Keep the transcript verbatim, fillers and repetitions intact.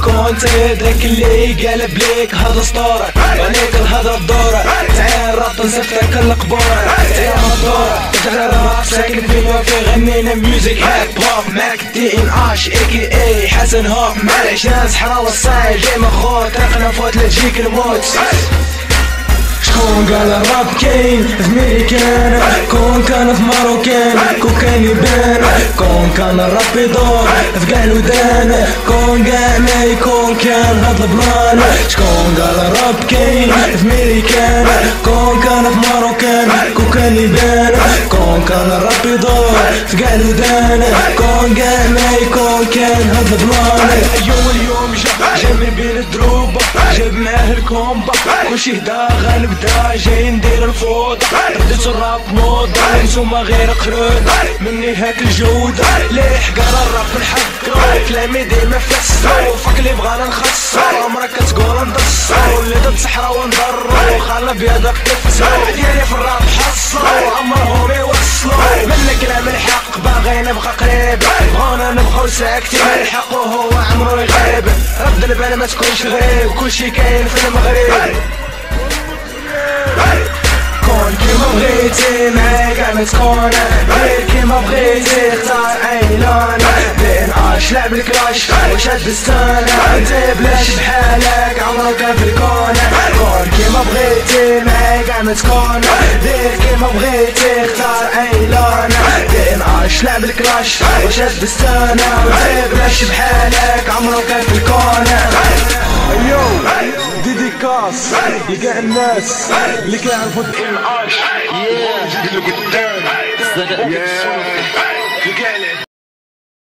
كنت داك اللي قالب ليك هذا اسطورة عليك الهضرة بدورة تعال راب نصيفطك القبورة تعال مدورة تجرب راب ساكن فيا في غنينا ميوزك هاب هوب معك دي ان اش اي كي اي حسن هوب معليش ناس حراوة الصايل ديما خوت رقنا فوت لا تجيك الموت شكون قال الراب كاين زميلي كان كون كان في ماروكان كون كان يبان كون كان الراب يدور في قاع الودان كون قاع ما يكون كان هاد البلان شكون قال الراب كاين زميلي كان كون كان في ماروكان كون كان يبان كون كان الراب يدور في قاع الودان كون قاع ما يكون كان هاد البلان اليوم اليوم جا جا من بين الدروبة جاب معاه الكومبا كلشي هدا غنبدا جاي ندير الفوضى رديتو الراب موضة نتوما غير قرود مني هاك الجودة ليه حقار الراب نحقرو كلامي ديما فسرو فاك اللي بغانا نخسرو عمرك كتقول ندسرو اللي ضد صحرا ونضرو خالا بيدك تفسرو ديالي في الراب حصرو عمرهم يوصلو من الكلام الحق باغي نبقى قريب بغانا نبقاو ساكتين الحق وهو عمرو يغيب رد البال ما تكونش غريب كلشي كاين في المغرب كون كيما بغيتي معايا كاع ما تكون غير كيما بغيتي اختار اي لون بين اش لعب الكلاش وشاد الستانة انت بلاش بحالك عمرك في الكون كون كيما بغيتي معايا كاع ما تكون دير كيما بغيتي اختار اي لون بين اش لعب الكلاش وشاد الستانة انت بلاش بحالك عمرك في الكون يو ديديكاس لكاع الناس اللي كيعرفوا ان اش Yeah. اللي قدام Yeah. لكاع